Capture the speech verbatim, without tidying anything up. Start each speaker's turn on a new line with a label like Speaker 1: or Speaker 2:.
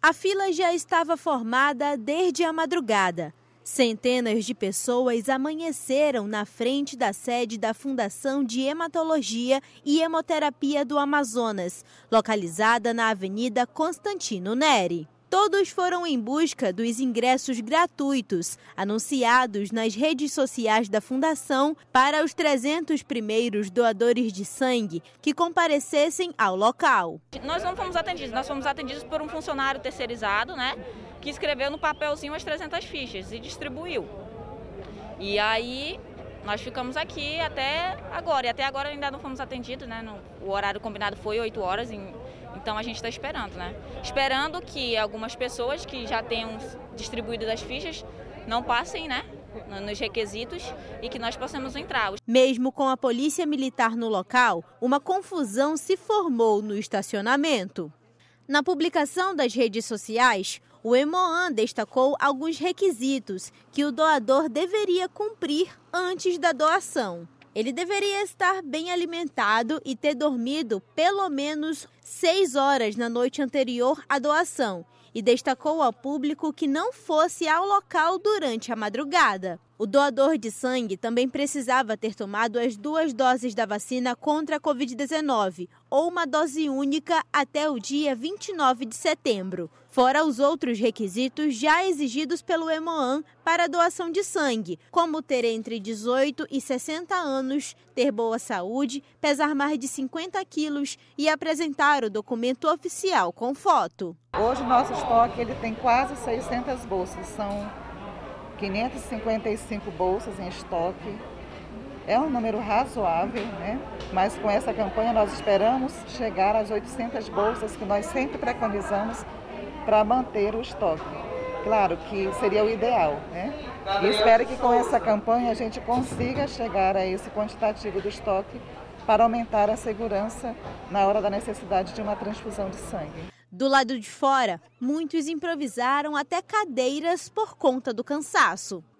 Speaker 1: A fila já estava formada desde a madrugada. Centenas de pessoas amanheceram na frente da sede da Fundação de Hematologia e Hemoterapia do Amazonas, localizada na Avenida Constantino Neri. Todos foram em busca dos ingressos gratuitos, anunciados nas redes sociais da Fundação para os trezentos primeiros doadores de sangue que comparecessem ao local.
Speaker 2: Nós não fomos atendidos, nós fomos atendidos por um funcionário terceirizado, né, que escreveu no papelzinho as trezentas fichas e distribuiu. E aí nós ficamos aqui até agora, e até agora ainda não fomos atendidos, né? O horário combinado foi oito horas, então a gente está esperando, né? Esperando que algumas pessoas que já tenham distribuído as fichas não passem, né, nos requisitos e que nós possamos entrar.
Speaker 1: Mesmo com a polícia militar no local, uma confusão se formou no estacionamento. Na publicação das redes sociais, o Hemoan destacou alguns requisitos que o doador deveria cumprir antes da doação. Ele deveria estar bem alimentado e ter dormido pelo menos seis horas na noite anterior à doação e destacou ao público que não fosse ao local durante a madrugada. O doador de sangue também precisava ter tomado as duas doses da vacina contra a covid dezenove ou uma dose única até o dia vinte e nove de setembro. Fora os outros requisitos já exigidos pelo Hemoan para a doação de sangue, como ter entre dezoito e sessenta anos, ter boa saúde, pesar mais de cinquenta quilos e apresentar o documento oficial com foto.
Speaker 3: Hoje o nosso estoque ele tem quase seiscentas bolsas, são quinhentas e cinquenta e cinco bolsas em estoque. É um número razoável, né? Mas com essa campanha nós esperamos chegar às oitocentas bolsas que nós sempre preconizamos para manter o estoque. Claro que seria o ideal, né? E espero que com essa campanha a gente consiga chegar a esse quantitativo do estoque para aumentar a segurança na hora da necessidade de uma transfusão de sangue.
Speaker 1: Do lado de fora, muitos improvisaram até cadeiras por conta do cansaço.